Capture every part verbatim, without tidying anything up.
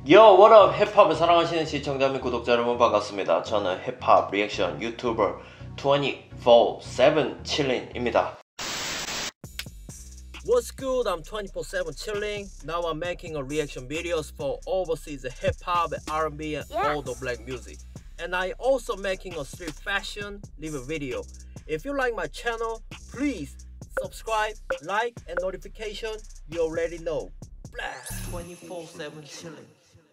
Yo, what up? 힙합을 사랑하시는 시청자 및 구독자 여러분 반갑습니다. 저는 힙합 리액션 유튜버 twenty-four seven chilling입니다. What's good? I'm twenty-four seven chilling. Now I'm making a reaction videos for overseas hip hop, R and B, and Yes. all the black music. And I also making a street fashion live video. If you like my channel, please subscribe, like, and notification. You already know. twenty-four seven chilling.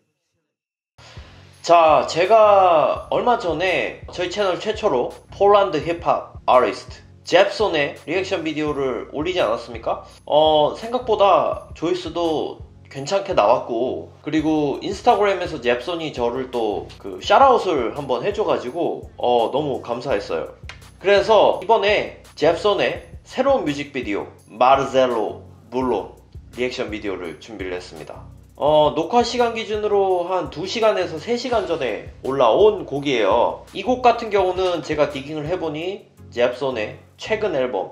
자, 제가 얼마 전에 저희 채널 최초로 폴란드 힙합 아티스트 잽손의 리액션 비디오를 올리지 않았습니까? 어, 생각보다 조회수도 괜찮게 나왔고, 그리고 인스타그램에서 잽손이 저를 또 그 샤라웃을 한번 해줘가지고 어, 너무 감사했어요. 그래서 이번에 잽손의 새로운 뮤직비디오 마르셀로 물론 리액션 비디오를 준비를 했습니다. 어, 녹화 시간 기준으로 한 두 시간에서 세 시간 전에 올라온 곡이에요. 이 곡 같은 경우는 제가 디깅을 해보니 잽손의 최근 앨범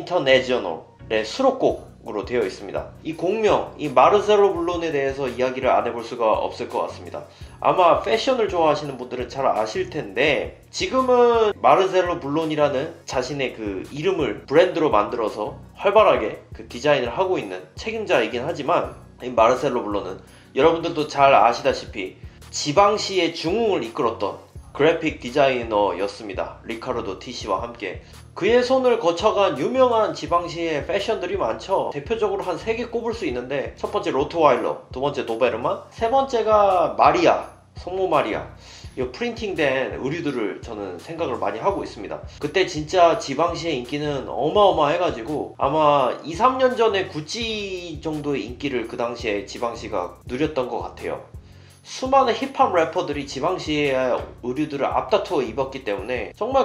인터내셔널의 수록곡으로 되어 있습니다. 이 곡명, 이 마르셀로 블론에 대해서 이야기를 안 해볼 수가 없을 것 같습니다. 아마 패션을 좋아하시는 분들은 잘 아실 텐데, 지금은 마르셀로 블론이라는 자신의 그 이름을 브랜드로 만들어서 활발하게 그 디자인을 하고 있는 책임자이긴 하지만, 이 마르셀로 블론은 여러분들도 잘 아시다시피 지방시의 중흥을 이끌었던 그래픽 디자이너였습니다. 리카르도 티시와 함께. 그의 손을 거쳐간 유명한 지방시의 패션들이 많죠. 대표적으로 한 세 개 꼽을 수 있는데, 첫 번째 로트와일러, 두 번째 도베르만, 세 번째가 마리아, 성모 마리아. 이 프린팅된 의류들을 저는 생각을 많이 하고 있습니다. 그때 진짜 지방시의 인기는 어마어마해가지고 아마 이, 삼 년 전에 구찌 정도의 인기를 그 당시에 지방시가 누렸던 것 같아요. 수많은 힙합 래퍼들이 지방시의 의류들을 앞다투어 입었기 때문에 정말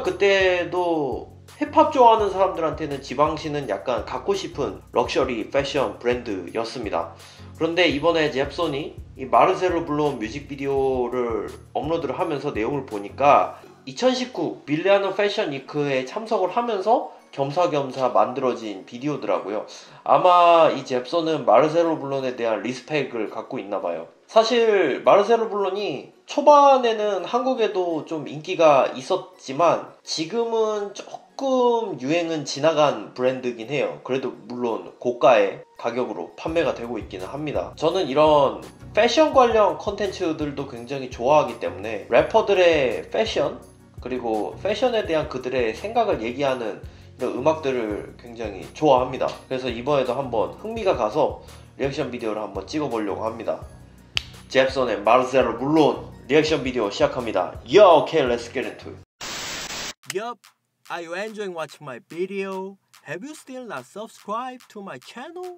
그때도 힙합 좋아하는 사람들한테는 지방시는 약간 갖고 싶은 럭셔리 패션 브랜드였습니다. 그런데 이번에 잽손이 이 마르셀로 블론 뮤직비디오를 업로드를 하면서 내용을 보니까 이천십구 밀라노 패션 위크에 참석을 하면서 겸사겸사 만들어진 비디오더라고요. 아마 이 잽손은 마르셀로 블론에 대한 리스펙을 갖고 있나봐요. 사실 마르셀로 블론이 초반에는 한국에도 좀 인기가 있었지만 지금은 조금 유행은 지나간 브랜드긴 해요. 그래도 물론 고가의 가격으로 판매가 되고 있기는 합니다. 저는 이런 패션 관련 컨텐츠들도 굉장히 좋아하기 때문에 래퍼들의 패션, 그리고 패션에 대한 그들의 생각을 얘기하는 이런 음악들을 굉장히 좋아합니다. 그래서 이번에도 한번 흥미가 가서 리액션 비디오를 한번 찍어보려고 합니다. 잽손의 마르셀로 블론 리액션 비디오 시작합니다. Yo, okay, let's get into it. Yup, are you enjoying watching my video? Have you still not subscribed to my channel?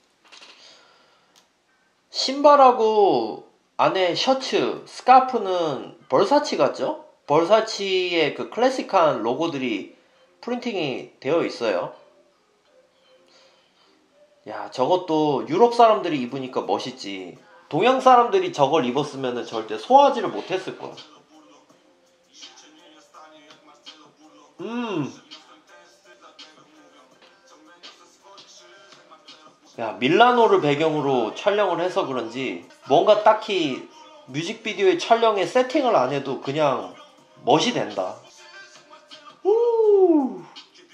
신발하고 안에 셔츠, 스카프는 벌사치 같죠? 벌사치의 그 클래식한 로고들이 프린팅이 되어 있어요. 야, 저것도 유럽 사람들이 입으니까 멋있지. 동양 사람들이 저걸 입었으면 절대 소화하지를 못했을 거야. 음. 야, 밀라노를 배경으로 촬영을 해서 그런지 뭔가 딱히 뮤직비디오의 촬영에 세팅을 안 해도 그냥 멋이 된다. 우!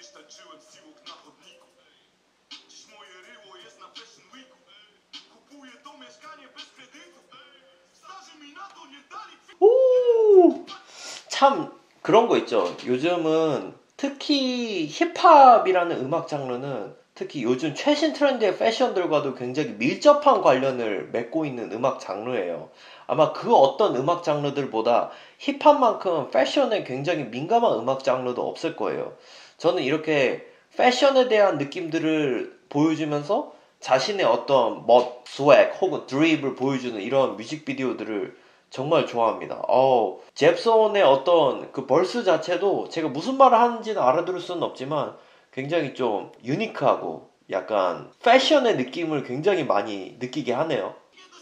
오! 참 그런 거 있죠. 요즘은 특히 힙합이라는 음악 장르는 특히 요즘 최신 트렌드의 패션들과도 굉장히 밀접한 관련을 맺고 있는 음악 장르예요. 아마 그 어떤 음악 장르들보다 힙합만큼 패션에 굉장히 민감한 음악 장르도 없을 거예요. 저는 이렇게 패션에 대한 느낌들을 보여주면서 자신의 어떤 멋, 스웩 혹은 드립을 보여주는 이런 뮤직비디오들을 정말 좋아합니다. 어, 잽손의 어떤 그 벌스 자체도 제가 무슨 말을 하는지는 알아들을 수는 없지만 굉장히 좀 유니크하고 약간 패션의 느낌을 굉장히 많이 느끼게 하네요.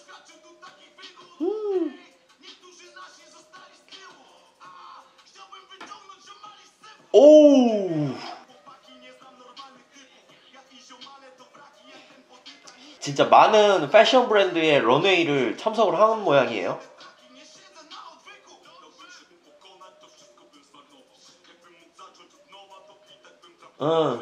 음. 오! 진짜 많은 패션 브랜드의 런웨이를 참석을 하는 모양이에요. 응.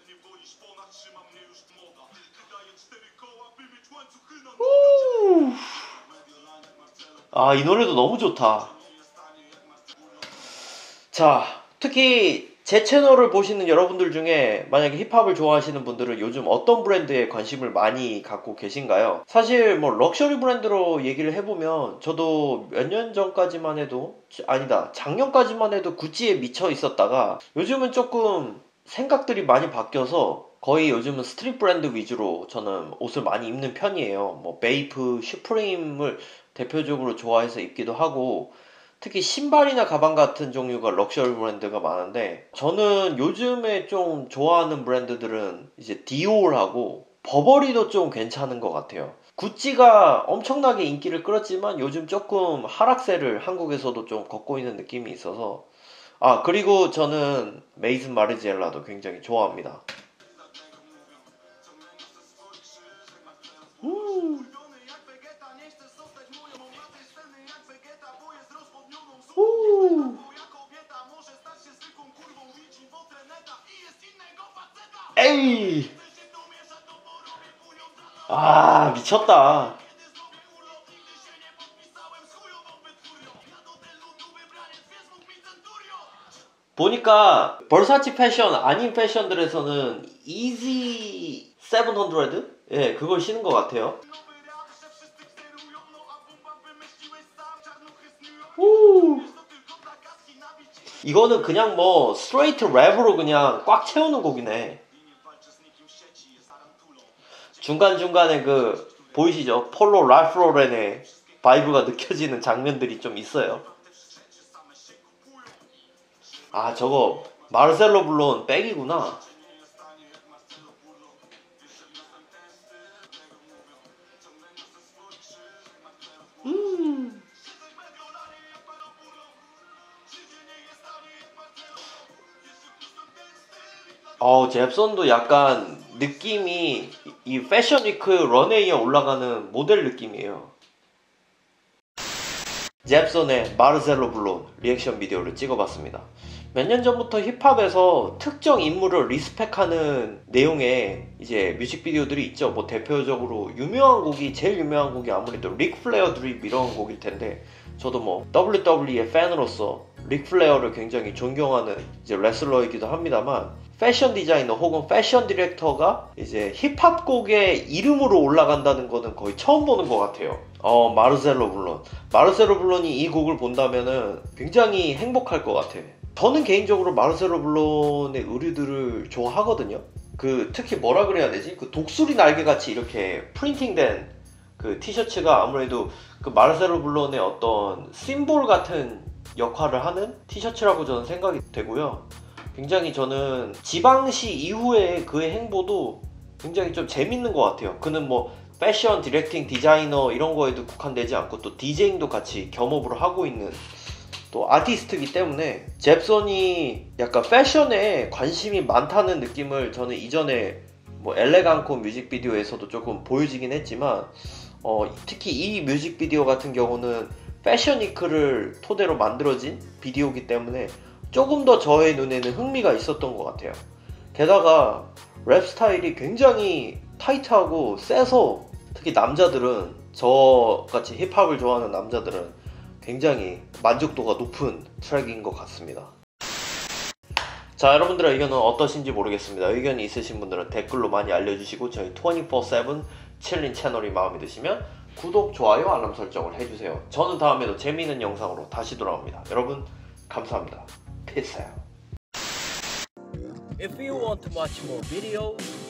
아, 이 노래도 너무 좋다. 자, 특히 제 채널을 보시는 여러분들 중에 만약에 힙합을 좋아하시는 분들은 요즘 어떤 브랜드에 관심을 많이 갖고 계신가요? 사실 뭐 럭셔리 브랜드로 얘기를 해보면 저도 몇 년 전까지만 해도 아니다 작년까지만 해도 구찌에 미쳐 있었다가 요즘은 조금 생각들이 많이 바뀌어서 거의 요즘은 스트릿 브랜드 위주로 저는 옷을 많이 입는 편이에요. 뭐 베이프, 슈프림을 대표적으로 좋아해서 입기도 하고 특히 신발이나 가방 같은 종류가 럭셔리 브랜드가 많은데 저는 요즘에 좀 좋아하는 브랜드들은 이제 디올하고 버버리도 좀 괜찮은 것 같아요. 구찌가 엄청나게 인기를 끌었지만 요즘 조금 하락세를 한국에서도 좀 걷고 있는 느낌이 있어서 아 그리고 저는 메이슨 마르지엘라도 굉장히 좋아합니다. 음. 우. 에이. 아 미쳤다. 보니까 벌사치 패션 아닌 패션들에서는 이지 칠백? 예, 그걸 신은 것 같아요. 오. 이거는 그냥 뭐 스트레이트 랩으로 그냥 꽉 채우는 곡이네. 중간중간에 그 보이시죠? 폴로 랄프 로렌의 바이브가 느껴지는 장면들이 좀 있어요. 아 저거 마르셀로 블론 백이구나. 음. 어 잽손도 약간 느낌이 이 패션 위크 런웨이에 올라가는 모델 느낌이에요. 잽손의 마르셀로 블론 리액션 비디오를 찍어봤습니다. 몇 년 전부터 힙합에서 특정 인물을 리스펙하는 내용의 이제 뮤직비디오들이 있죠. 뭐 대표적으로 유명한 곡이 제일 유명한 곡이 아무래도 릭 플레어 드립 이런 곡일 텐데 저도 뭐 더블유더블유이의 팬으로서 릭 플레어를 굉장히 존경하는 이제 레슬러이기도 합니다만 패션 디자이너 혹은 패션 디렉터가 이제 힙합 곡의 이름으로 올라간다는 거는 거의 처음 보는 것 같아요. 어 마르셀로 블론 마르셀로 블론이 이 곡을 본다면은 굉장히 행복할 것 같아. 저는 개인적으로 마르셀로 블론의 의류들을 좋아하거든요. 그 특히 뭐라 그래야 되지? 그 독수리 날개 같이 이렇게 프린팅된 그 티셔츠가 아무래도 그 마르셀로 블론의 어떤 심볼 같은 역할을 하는 티셔츠라고 저는 생각이 되고요. 굉장히 저는 지방시 이후에 그의 행보도 굉장히 좀 재밌는 것 같아요. 그는 뭐 패션 디렉팅 디자이너 이런 거에도 국한되지 않고 또 디제잉도 같이 겸업을 하고 있는 또 아티스트이기 때문에 잽손이 약간 패션에 관심이 많다는 느낌을 저는 이전에 뭐 엘레강코 뮤직비디오에서도 조금 보여지긴 했지만 어, 특히 이 뮤직비디오 같은 경우는 패션 위크를 토대로 만들어진 비디오이기 때문에 조금 더 저의 눈에는 흥미가 있었던 것 같아요. 게다가 랩 스타일이 굉장히 타이트하고 세서 특히 남자들은 저같이 힙합을 좋아하는 남자들은 굉장히 만족도가 높은 트랙인 것 같습니다. 자 여러분들의 의견은 어떠신지 모르겠습니다. 의견이 있으신 분들은 댓글로 많이 알려주시고 저희 이십사 세븐 칠린 채널이 마음에 드시면 구독, 좋아요, 알람 설정을 해주세요. 저는 다음에도 재미있는 영상으로 다시 돌아옵니다. 여러분 감사합니다. Peace out. If you want to watch more videos